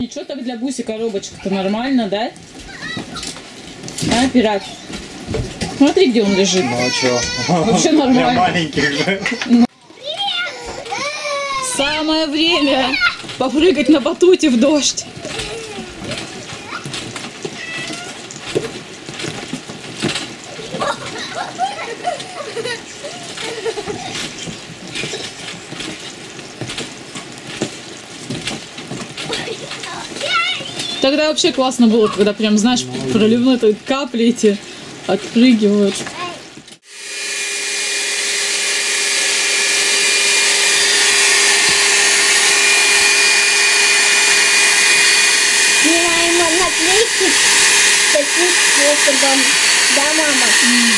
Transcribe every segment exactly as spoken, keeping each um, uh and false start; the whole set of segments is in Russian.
Ничего так для Буси коробочка-то нормально, да? А, пират? Смотри, где он лежит. Ну а чё? Вообще нормально. Для маленьких же. Самое время попрыгать на батуте в дождь. Тогда вообще классно было, когда прям, знаешь, проливные капли эти отпрыгивают. Снимаем наклейки таким способом. Да, мама?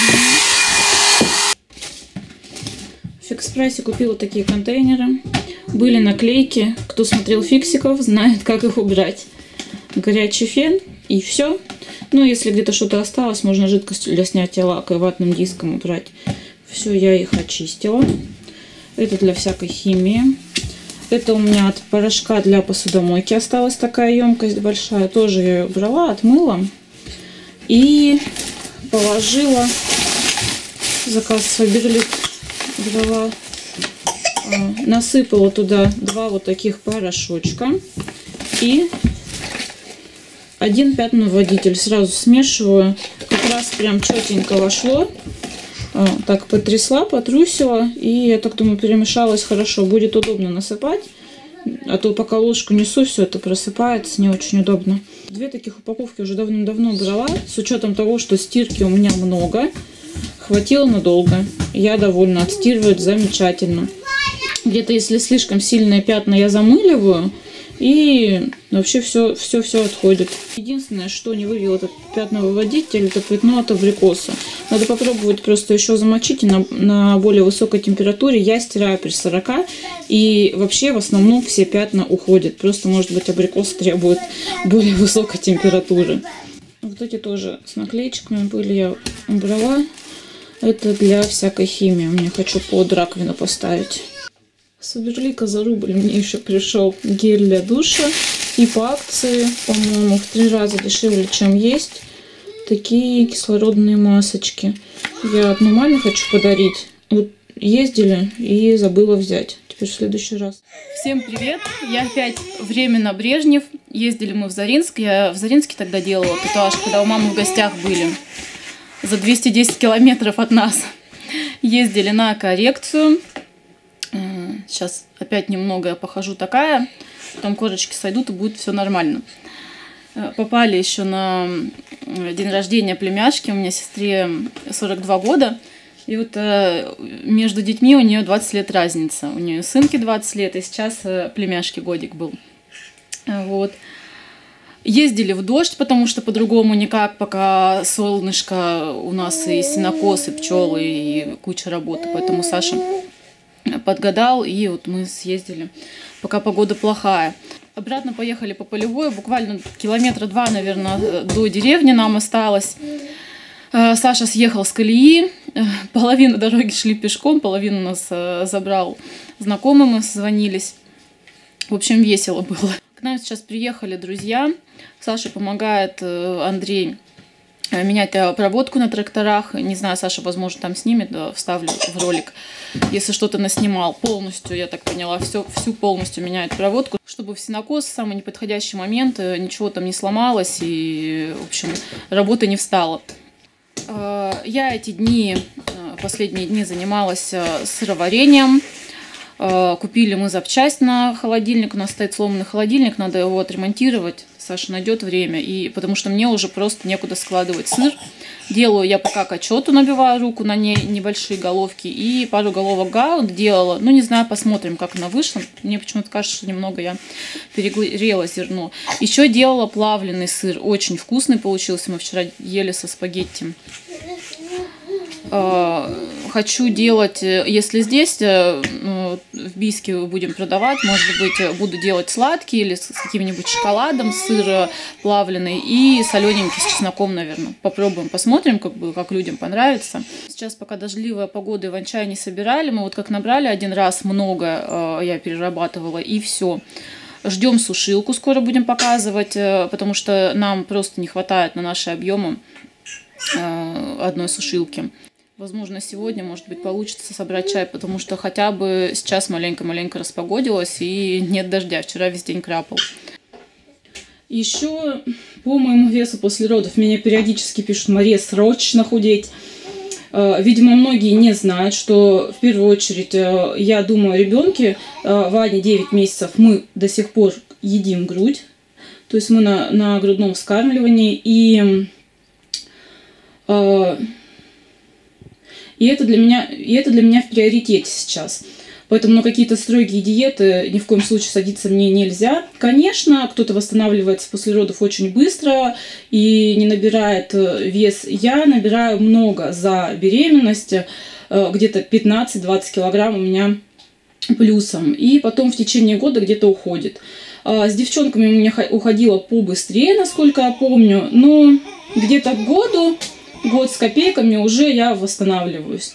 В Фикс-прайсе купила такие контейнеры. Были наклейки. Кто смотрел фиксиков, знает, как их убрать. Горячий фен и все. Ну, если где-то что-то осталось, можно жидкостью для снятия лака и ватным диском убрать. Все, я их очистила. Это для всякой химии. Это у меня от порошка для посудомойки осталась такая емкость большая. Тоже я ее убрала, отмыла. И положила, заказ Фаберлик брала, насыпала туда два вот таких порошочка и один пятновыводитель. Сразу смешиваю. Как раз прям четенько вошло. Так потрясла, потрусила. И я так думаю, перемешалось хорошо. Будет удобно насыпать. А то пока ложку несу, все это просыпается. Не очень удобно. Две таких упаковки уже давным-давно брала. С учетом того, что стирки у меня много. Хватило надолго. Я довольна. Отстирывает замечательно. Где-то если слишком сильные пятна, я замыливаю. И вообще все, все, все отходит. Единственное, что не вывел этот пятновыводитель, это пятно от абрикоса. Надо попробовать просто еще замочить на, на более высокой температуре. Я стираю при сорока, и вообще в основном все пятна уходят. Просто, может быть, абрикос требует более высокой температуры. Вот эти тоже с наклеечками были, я убрала. Это для всякой химии. Мне хочу под раковину поставить. С Фаберлика за рубль мне еще пришел гель для душа. И по акции, по-моему, в три раза дешевле, чем есть. Такие кислородные масочки. Я одну маме хочу подарить. Вот ездили и забыла взять. Теперь в следующий раз. Всем привет! Я опять временно Брежнев. Ездили мы в Заринск. Я в Заринске тогда делала татуаж, когда у мамы в гостях были. За двести десять километров от нас. Ездили на коррекцию. Сейчас опять немного я похожу такая, потом кожечки сойдут и будет все нормально. Попали еще на день рождения племяшки, у меня сестре сорок два года, и вот между детьми у нее двадцать лет разница. У нее сынке двадцать лет, и сейчас племяшке годик был. Вот. Ездили в дождь, потому что по-другому никак, пока солнышко, у нас и сенокос, и пчелы, и куча работы, поэтому Саша подгадал, и вот мы съездили, пока погода плохая. Обратно поехали по Полевой, буквально километра два, наверное, до деревни нам осталось. Саша съехал с колеи, половину дороги шли пешком, половину нас забрал знакомый, мы созвонились. В общем, весело было. К нам сейчас приехали друзья. Саше помогает Андрей менять проводку на тракторах. Не знаю, Саша, возможно, там снимет, да, вставлю в ролик, если что-то наснимал. Полностью, я так поняла, все, всю полностью меняет проводку, чтобы в сенокос в самый неподходящий момент ничего там не сломалось и, в общем, работа не встала. Я эти дни, последние дни занималась сыроварением. Купили мы запчасть на холодильник, у нас стоит сломанный холодильник, надо его отремонтировать. Саша найдет время, и потому что мне уже просто некуда складывать сыр. Делаю я пока качету, набиваю руку на ней, небольшие головки, и пару головок гаут делала. Ну, не знаю, посмотрим, как она вышла. Мне почему-то кажется, что немного я перегрела зерно. Еще делала плавленый сыр, очень вкусный получился, мы вчера ели со спагетти. Хочу делать, если здесь в Бийске будем продавать, может быть, буду делать сладкий или с каким-нибудь шоколадом, сыр плавленый и солененький с чесноком, наверное. Попробуем, посмотрим, как бы, как людям понравится. Сейчас пока дождливая погода, иван-чай не собирали. Мы вот как набрали один раз много, я перерабатывала, и все. Ждем сушилку, скоро будем показывать, потому что нам просто не хватает на наши объемы одной сушилки. Возможно, сегодня, может быть, получится собрать чай, потому что хотя бы сейчас маленько-маленько распогодилось и нет дождя. Вчера весь день крапал. Еще по моему весу после родов меня периодически пишут: Мария, срочно худеть. Видимо, многие не знают, что в первую очередь я думаю о ребенке. Ване девять месяцев, мы до сих пор едим грудь. То есть мы на, на грудном вскармливании. И... И это для меня, и это для меня в приоритете сейчас. Поэтому на какие-то строгие диеты ни в коем случае садиться мне нельзя. Конечно, кто-то восстанавливается после родов очень быстро и не набирает вес. Я набираю много за беременность, где-то пятнадцать-двадцать килограмм у меня плюсом. И потом в течение года где-то уходит. С девчонками у меня уходило побыстрее, насколько я помню. Но где-то к году... Год с копейками уже я восстанавливаюсь.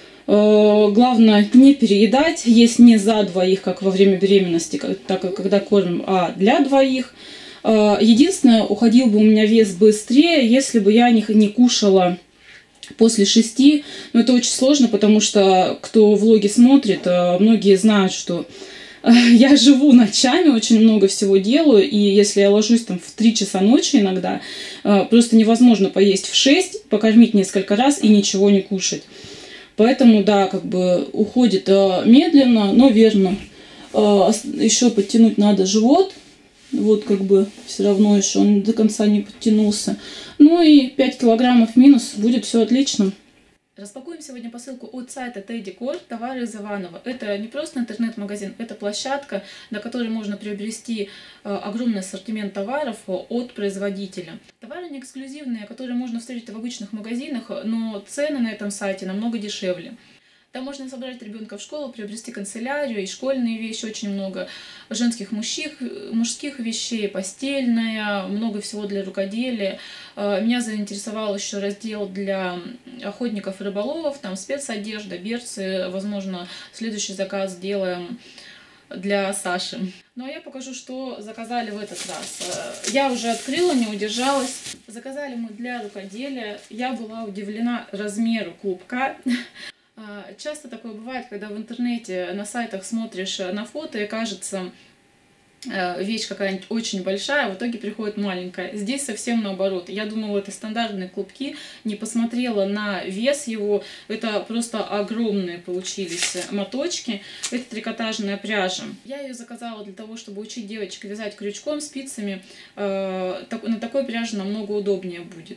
Главное не переедать, есть не за двоих, как во время беременности, так как когда кормим, а для двоих. Единственное, уходил бы у меня вес быстрее, если бы я не, не кушала после шести. Но это очень сложно, потому что кто влоги смотрит, многие знают, что я живу ночами, очень много всего делаю, и если я ложусь там в три часа ночи иногда, просто невозможно поесть в шесть, покормить несколько раз и ничего не кушать. Поэтому, да, как бы уходит медленно, но верно. Еще подтянуть надо живот, вот как бы все равно еще он до конца не подтянулся. Ну и пять килограммов минус, будет все отлично. Распакуем сегодня посылку от сайта Тедикор, товары из Иваново. Это не просто интернет-магазин, это площадка, на которой можно приобрести огромный ассортимент товаров от производителя. Товары не эксклюзивные, которые можно встретить в обычных магазинах, но цены на этом сайте намного дешевле. Там можно собрать ребенка в школу, приобрести канцелярию и школьные вещи, очень много женских, мужских, мужских вещей, постельное, много всего для рукоделия. Меня заинтересовал еще раздел для охотников и рыболовов, там спецодежда, берцы, возможно, следующий заказ сделаем для Саши. Ну а я покажу, что заказали в этот раз. Я уже открыла, не удержалась. Заказали мы для рукоделия. Я была удивлена размеру клубка. Часто такое бывает, когда в интернете на сайтах смотришь на фото и кажется вещь какая-нибудь очень большая, а в итоге приходит маленькая. Здесь совсем наоборот. Я думала, это стандартные клубки, не посмотрела на вес его. Это просто огромные получились моточки. Это трикотажная пряжа. Я ее заказала для того, чтобы учить девочек вязать крючком, спицами. На такой пряже намного удобнее будет.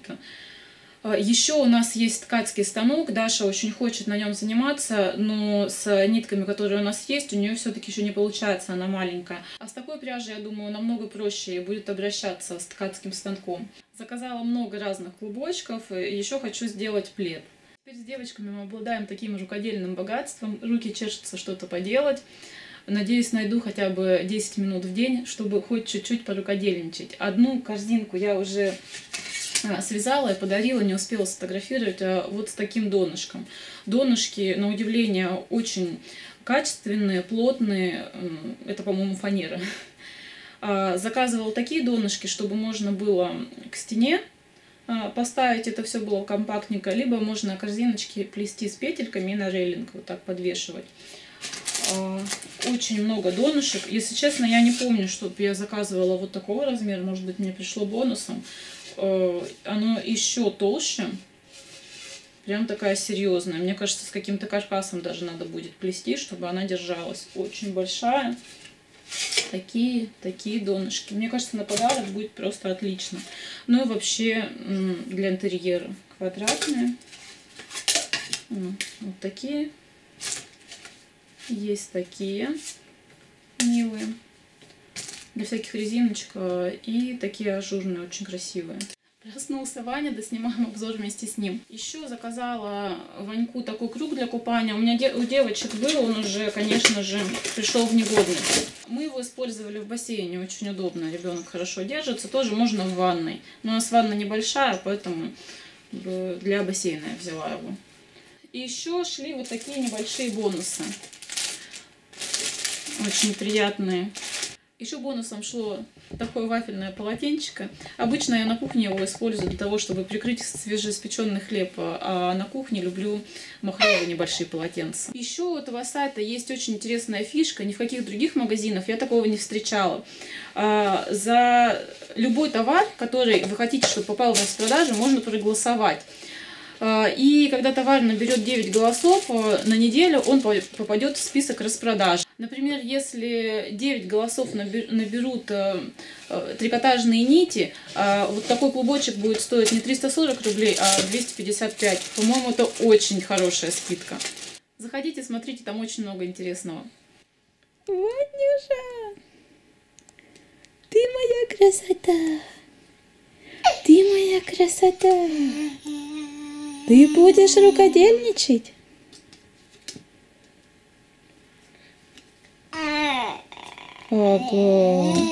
Еще у нас есть ткацкий станок, Даша очень хочет на нем заниматься, но с нитками, которые у нас есть, у нее все-таки еще не получается, она маленькая. А с такой пряжей, я думаю, намного проще будет обращаться с ткацким станком. Заказала много разных клубочков, и еще хочу сделать плед. Теперь с девочками мы обладаем таким рукодельным богатством, руки чешутся что-то поделать. Надеюсь, найду хотя бы десять минут в день, чтобы хоть чуть-чуть порукодельничать. Одну корзинку я уже связала и подарила, не успела сфотографировать, вот с таким донышком. Донышки, на удивление, очень качественные, плотные. Это, по-моему, фанера. Заказывала такие донышки, чтобы можно было к стене поставить, это все было компактненько, либо можно корзиночки плести с петельками и на рейлинг вот так подвешивать. Очень много донышек. Если честно, я не помню, чтобы я заказывала вот такого размера. Может быть, мне пришло бонусом. Оно еще толще. Прям такая серьезная. Мне кажется, с каким-то каркасом даже надо будет плести, чтобы она держалась. Очень большая. Такие, такие донышки. Мне кажется, на подарок будет просто отлично. Ну и вообще для интерьера квадратные. Вот такие. Есть такие милые. Для всяких резиночек. И такие ажурные, очень красивые. Проснулся Ваня, да снимаем обзор вместе с ним. Еще заказала Ваньку такой круг для купания. У меня де у девочек был, он уже, конечно же, пришел в негодность. Мы его использовали в бассейне, очень удобно. Ребенок хорошо держится. Тоже можно в ванной. Но у нас ванна небольшая, поэтому для бассейна я взяла его. И еще шли вот такие небольшие бонусы. Очень приятные. Еще бонусом шло такое вафельное полотенчико. Обычно я на кухне его использую для того, чтобы прикрыть свежеиспеченный хлеб, а на кухне люблю махровые небольшие полотенца. Еще у этого сайта есть очень интересная фишка, ни в каких других магазинах я такого не встречала. За любой товар, который вы хотите, чтобы попал в распродажу, можно проголосовать. И когда товар наберет девять голосов, на неделю он попадет в список распродаж. Например, если девять голосов наберут трикотажные нити, вот такой клубочек будет стоить не триста сорок рублей, а двести пятьдесят пять. По-моему, это очень хорошая скидка. Заходите, смотрите, там очень много интересного. Вот, Нюша, ты моя красота. Ты моя красота. Ты будешь рукодельничать? Ого.